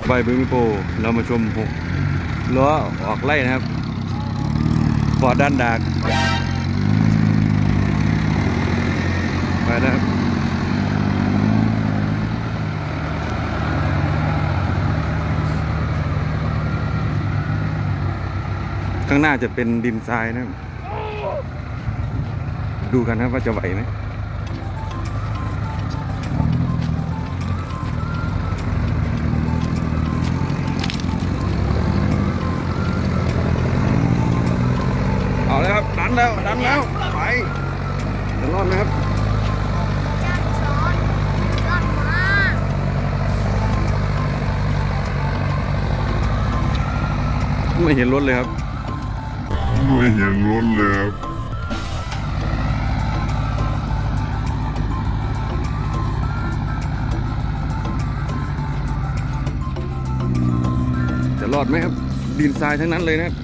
ไปบึงโปเรามาชม6 ล้อออกไล่นะครับฟอร์ดด้านดากไปนะครับข้างหน้าจะเป็นดินทรายนะครับดูกันครับว่าจะไหวไหมเอาแล้วครับดันแล้วไปจะรอดไหมครับไม่เห็นรถเลยครับจะรอดไหมครับดินทรายทั้งนั้นเลยนะครับ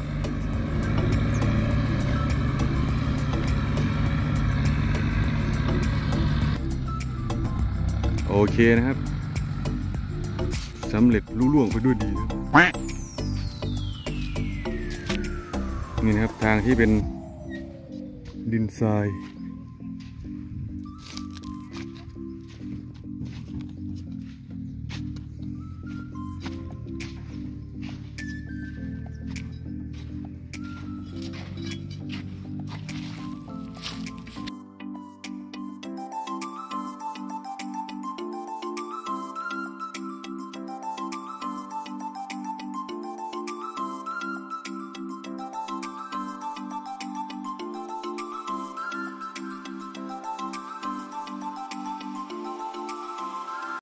โอเคนะครับสำเร็จลุล่วงไปด้วยดีนะนี่นะครับทางที่เป็นดินทราย